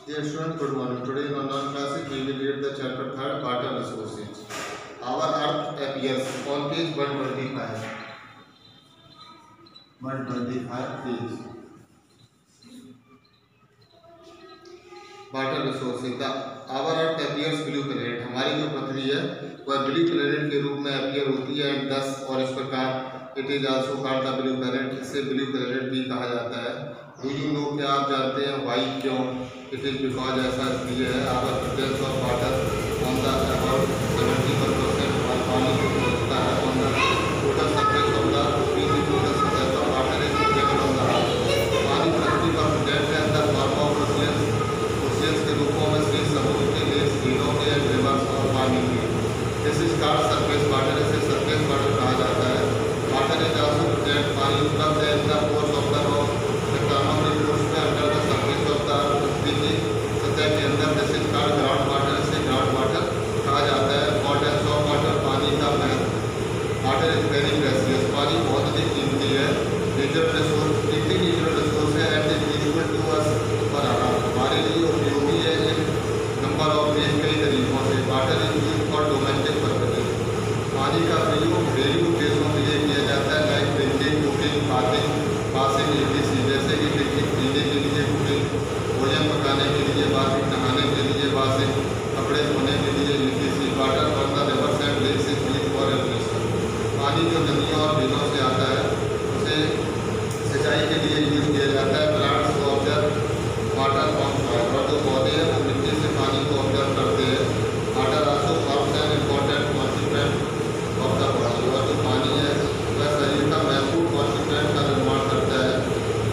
Dear student, good morning. Today in our non-classic we will read the chapter 3rd, water resources. Our earth appears on page 125. 125 page. Water resources the our earth appears blue planet, हमारी जो पृथ्वी है वह blue planet के रूप में appear होती है and दस और इस प्रकार it is also called the blue planet, इसे ब्लू प्लेनेट भी कहा जाता है। डू यू नो, क्या आप जानते हैं वाई, क्यों? इट इज बिकॉज, ऐसा इसलिए है, our presence of water on the about 71% और पानी जो पहुँचता है on the total surface of the पृथ्वी की total surface of water is present on the earth. पानी पृथ्वी पर प्रेजेंट है in the form of oceans के रूपों में से समुद्र के लेक्स, झीलों के रिवर्स और पानी के। This is called surface water, इसे सरफेस वाटर कहा जाता है। वाटर इज आल्सो प्रेजेंट, पानी उपलब्ध है in the course of the rock, चट्टानों के कोर्स में under the surface of the earth, पृथ्वी की सतह के अंदर। This is called ground water, इसे ग्राउंड वाटर कहा जाता है। इम्पोर्टेंस ऑफ वाटर, पानी का महत्व। वाटर इज वेरी प्रेशियस, पानी बहुत अधिक कीमती है। नेचुरल रिसोर्स, एक नेचुरल रिसोर्स है and is useful to us for हमारे लिए उपयोगी है इन नंबर ऑफ वेज, कई तरीकों से। Water is use for domestic purposes, पानी का प्रयोग घरेलू उद्देश्यों के लिए किया जाता है, like drinking, cooking, washing etc, जैसे कि ड्रिंकिंग पीने के लिए, कुकिंग भोजन पकाने के लिए, वाशिंग नहाने के लिए, वाशिंग कपड़े धोने के लिए etc। Water from the rivers and lakes is used for irrigation, पानी जो नदियों और झीलों से आता है उसे सिंचाई के लिए यूज किया जाता है। प्लांट्स को ऑब्जर्व वाटर फ्रॉम सॉइल, और जो पौधे हैं वो मिट्टी से पानी को ऑब्जर्व करते हैं। Water also forms an important constituent of the body, और जो पानी है वह शरीर का महत्वपूर्ण कॉन्स्टिट्यूएंट का निर्माण करता है।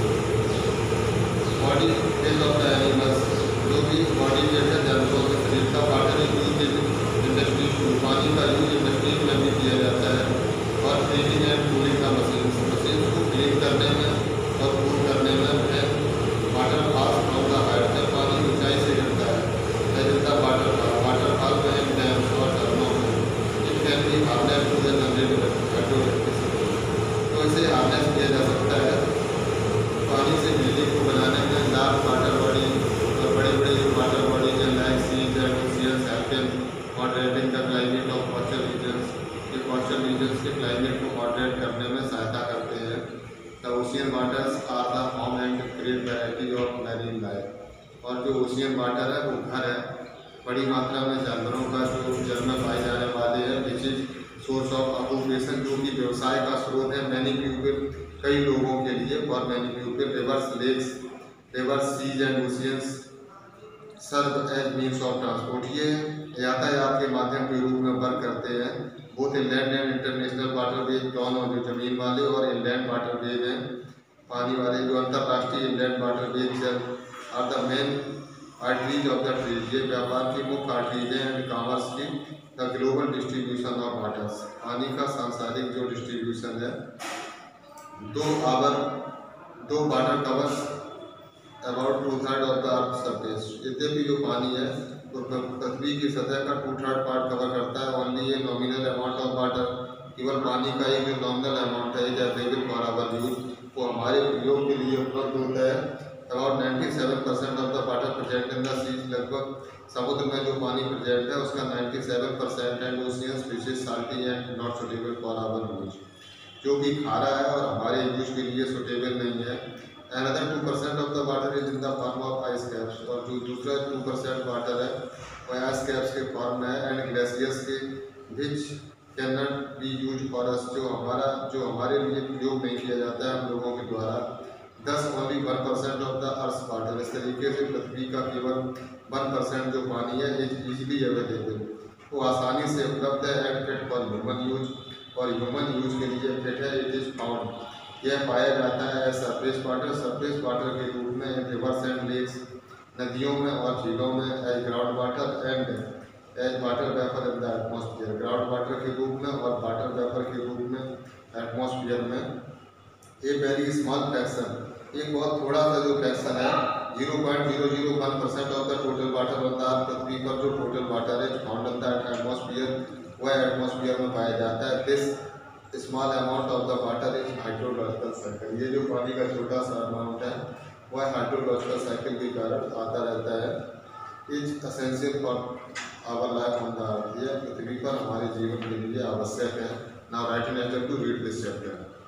Body is of the animals, जो भी बॉडी वेट है जानवरों के शरीर का। Water is use in industries too, पानी का यूज इंडस्ट्रीज में भी किया जाता है। और क्लीनिंग एंड कूलिंग का मशीन को क्लीन करने में और कूल करने में है। Water falls from the height, जब पानी ऊंचाई से गिरता है गिरता वाटर फॉल में डैम्स और झरनों में। It can be harness to generate electricity, तो इसे हार्नेस किया जा सकता है पानी से बिजली को बनाने में। लार्ज वाटर बॉडी और बड़े बड़े जो वाटर बॉडीज हैं like seas and oceans help in moderating the climate of coastal regions, ये कोस्टल रीजन्स के क्लाइमेट को मॉडरेट करने में सहायता करते हैं। The ocean waters are the home and great variety of marine life, और जो ओशियन वाटर है वो घर है बड़ी मात्रा में जानवरों का जो जल में पाए जाने वाले हैं। Which is source of occupation, जो कि व्यवसाय का स्रोत है। मैनी पीपल, कई लोगों के लिए, for many people rivers, lakes, rivers, seas and oceans serve as means of transport, ये यातायात के माध्यम के रूप में वर्क करते हैं। Both inland and international waterways, दोनों जो जमीन वाले और इंलैंड वाटर वेज हैं पानी वाले, जो अंतर्राष्ट्रीय inland waterways are the main arteries of the trade, ये व्यापार की मुख्य आर्टरीज हैं एंड कॉमर्स की। The global distribution of waters, पानी का सांसारिक जो डिस्ट्रीब्यूशन है। Though water covers about 2/3 of the earth surface, यद्यपि जो पानी है तो पृथ्वी की सतह का 2/3 पार्ट कवर करता है। Only a nominal amount of water, केवल पानी का एक जो नॉमिनल अमाउंट है is available for our use, वो हमारे उपयोग के लिए उपलब्ध होता है। About 97% of the water present in the seas, लगभग समुद्र में जो पानी प्रेजेंट है उसका 97% and oceans which is salty and not suitable for our use, जो कि खारा है और हमारे यूज के लिए सुटेबल नहीं है। Another 2% of the water is in the form of ice caps, और जो दूसरा 2% वाटर है वह आइस कैप्स के फॉर्म में है एंड ग्लेशियर्स के which can not be use for us, जो हमारे लिए प्रयोग नहीं किया जाता है हम लोगों के द्वारा। Thus only 1% of the earth water, इस तरीके से पृथ्वी का केवल 1% जो पानी है इज इजीली अवेलेबल, वो आसानी से उपलब्ध है and fit for human use, और ह्यूमन यूज के लिए फिट है। इट इज फाउंड, यह पाया जाता है सरफेस वाटर के रूप में रिवर्स एंड लेक्स, नदियों में और झीलों में। As ground water and as water vapour in the atmosphere, ground water के रूप में और वाटर वेपर के रूप में एटमॉस्फेयर में। ए वेरी स्मॉल फ्रैक्शन, एक बहुत थोड़ा सा जो फ्रैक्शन है 0.001% of the total water on the earth, पृथ्वी पर जो टोटल वाटर है फाउंड इन द एटमॉस्फेयर, वह एटमॉस्फेयर में पाया जाता है। This small amount of the water is hydrological circle, ये जो पानी का छोटा सा अमाउंट है वह हाइड्रोलॉजिकल साइकिल के कारण आता रहता है। Is essential for our life on the earth, यह पृथ्वी पर हमारे जीवन के लिए आवश्यक है। Now write an answer to read this chapter.